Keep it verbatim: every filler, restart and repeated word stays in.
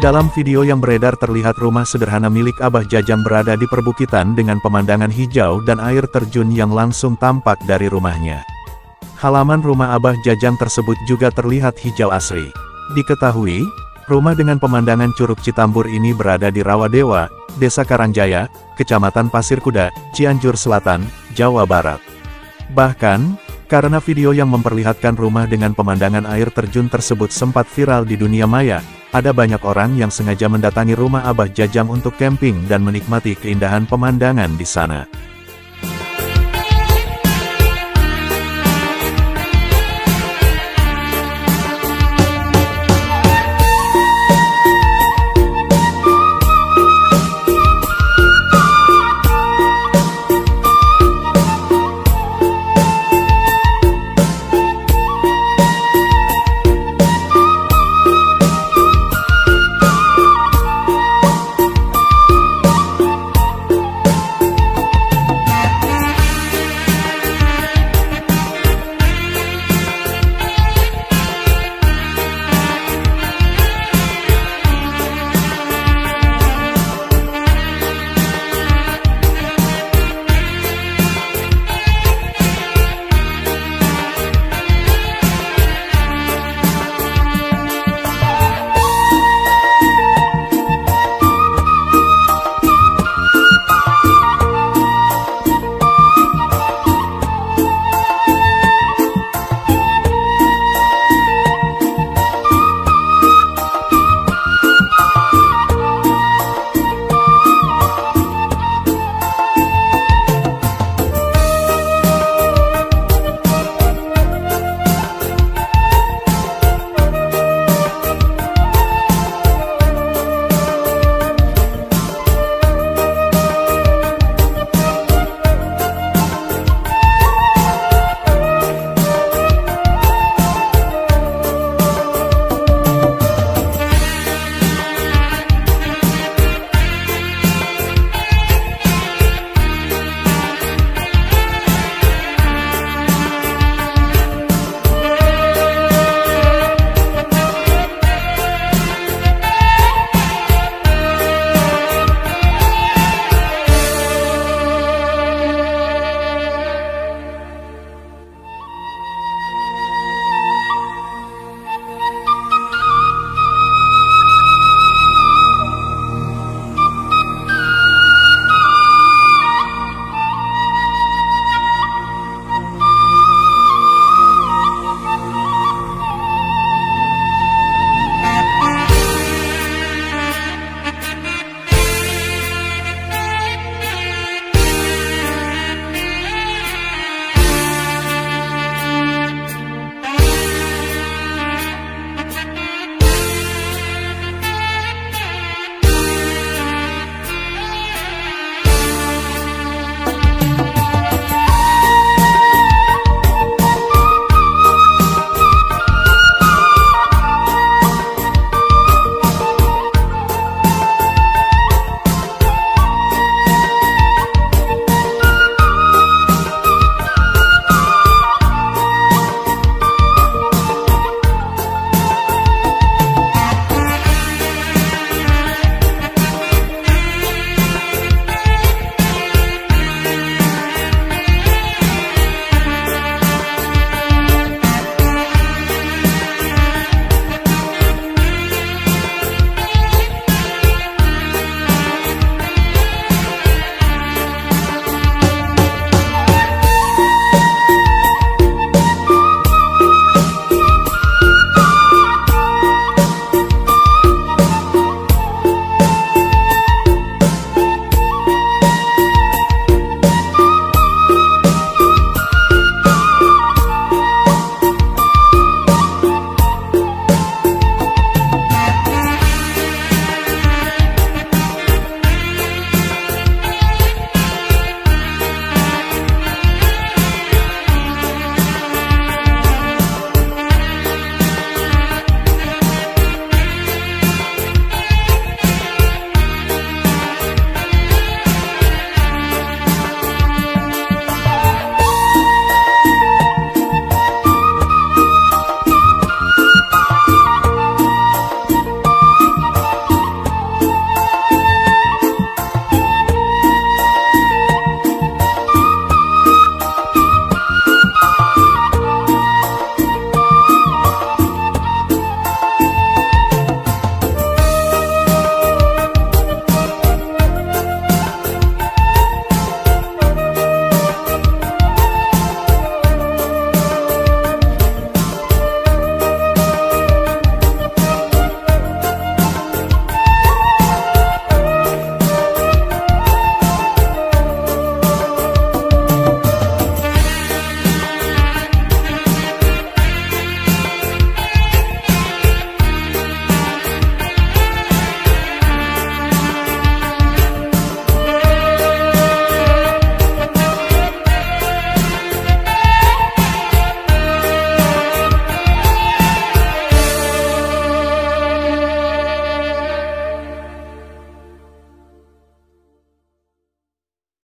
Dalam video yang beredar terlihat rumah sederhana milik Abah Jajang berada di perbukitan dengan pemandangan hijau dan air terjun yang langsung tampak dari rumahnya. Halaman rumah Abah Jajang tersebut juga terlihat hijau asri. Diketahui, rumah dengan pemandangan Curug Citambur ini berada di Rawadewa, Desa Karangjaya, Kecamatan Pasir Kuda, Cianjur Selatan, Jawa Barat. Bahkan, karena video yang memperlihatkan rumah dengan pemandangan air terjun tersebut sempat viral di dunia maya, ada banyak orang yang sengaja mendatangi rumah Abah Jajang untuk camping dan menikmati keindahan pemandangan di sana.